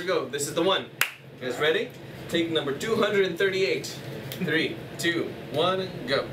we go. This is the one. You guys ready? Take number 238. 3, 2, 1, go.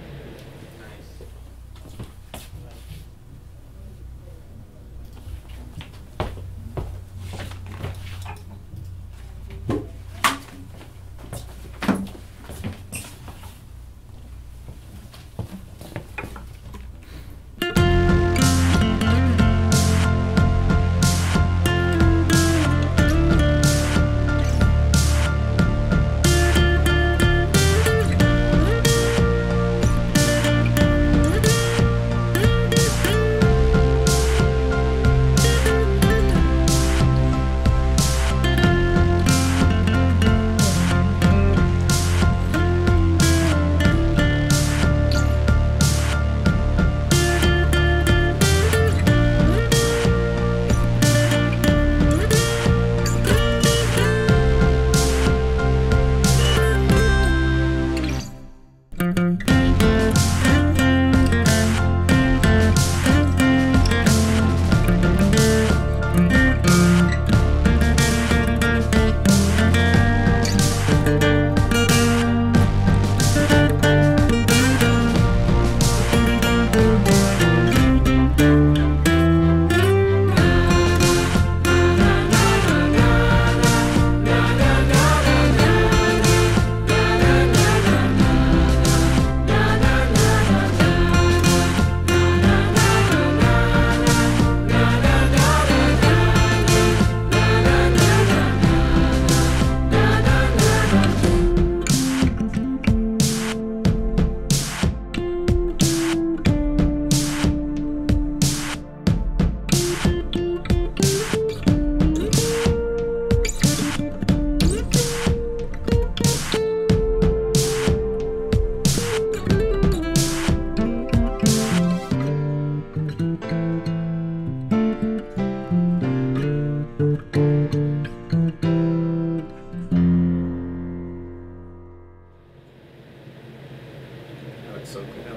So cool.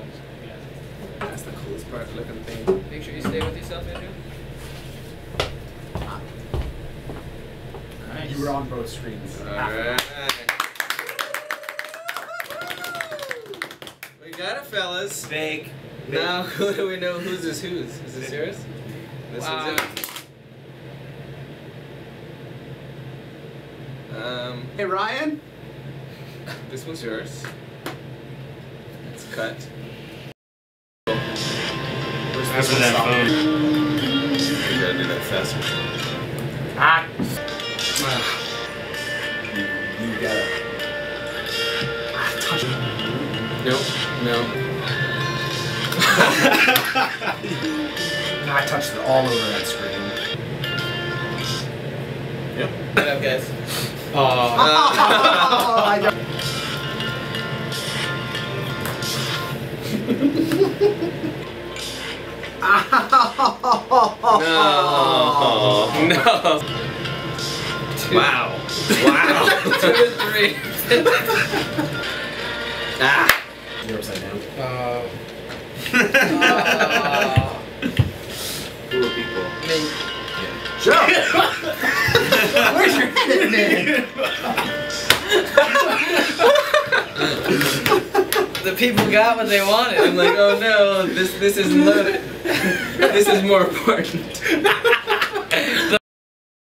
That's the coolest part looking thing. Make sure you stay with yourself, Andrew. Nice. You were on both screens. Alright. We got it, fellas. Fake. Now, who do we know whose is whose? Is this yours? This Wow. one's it. Hey, Ryan? This one's yours. It's cut. After that phone. You gotta do that faster. Ah! You gotta... touch it. Nope. No. I touched it all over that screen. Yep. What up, guys? I don't... No. No. Wow. Wow. 2 to 3. Ah. You're upside down. Who are people? Me. Joe! Where's your head, man? The people got what they wanted. I'm like, oh no, this isn't loaded. This is more important.